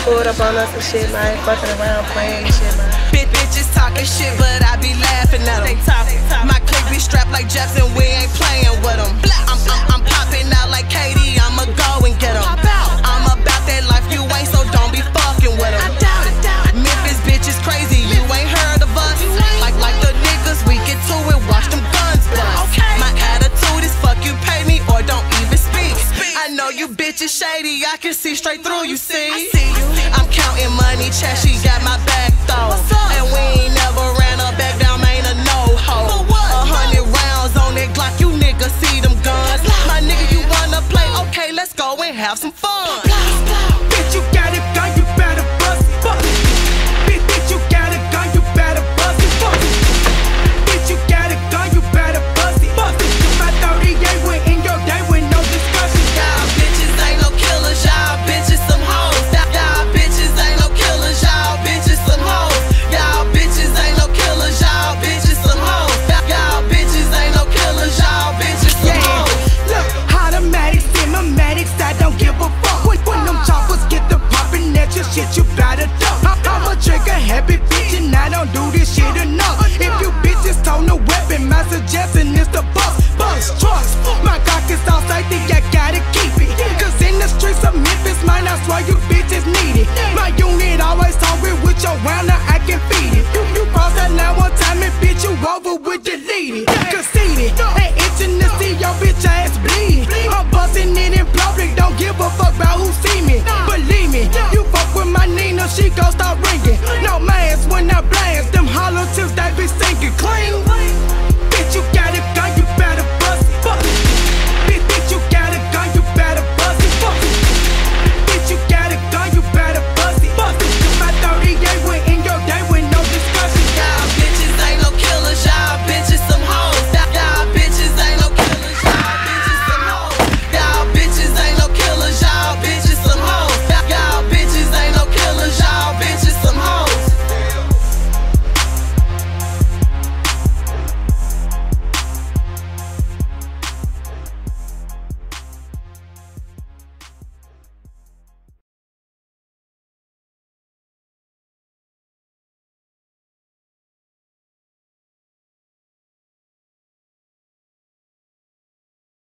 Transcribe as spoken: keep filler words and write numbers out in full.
pulled up on us and shit, man. Fucking around, playing and shit, man. Bitch, bitches talking shit, but I be laughing at them. My clique be strapped like Jackson, we ain't playing with them. I'm, I'm, I'm popping out like Katie, I'ma go and get them. I'm about that life, you ain't, so don't be fucking with them. Memphis bitch is crazy, you ain't heard of us. Like, like the niggas, we get to it, watch them guns bust. My attitude is fuck you, pay me, or don't even speak. I know you bitches shady, I can see straight through you, see. I'm counting money, check, she got my back though. And we ain't never ran her back down, ain't a no-ho. A hundred rounds on that Glock, you niggas see them guns. My nigga, you wanna play? Okay, let's go and have some fun. Bitch, you got a gun, you better bust it. Bitch, bitch, you got a gun, you better bust it. Bitch, you got a gun, you better bust it. My thirty-eight went in your day with no discussion. Y'all bitches ain't no killers, y'all bitches some hoes. Y'all bitches ain't no killers, y'all bitches some hoes. Y'all bitches ain't no killers, y'all bitches some hoes. Y'all bitches ain't no killers, y'all bitches some hoes. Look, automatics, cinematics, I don't give a fuck. When, when them choppers get the poppin' at your shit, you better duck. I'm a trigger happy bitch and I don't do this shit enough. If you bitches own a weapon, my suggestion is to bust, bust trucks. My cock is all safety, I gotta keep it. Cause in the streets of Memphis, mine, I swear you bitches need it. My unit always hungry with your round, now I can feed it. You, you cross that line one time and bitch, you over with deleted. Conceited, ain't itching to see your bitch ass bleed. I'm busting it in public, don't give a fuck about who see me. Believe me, you fuck with my Nina, she goes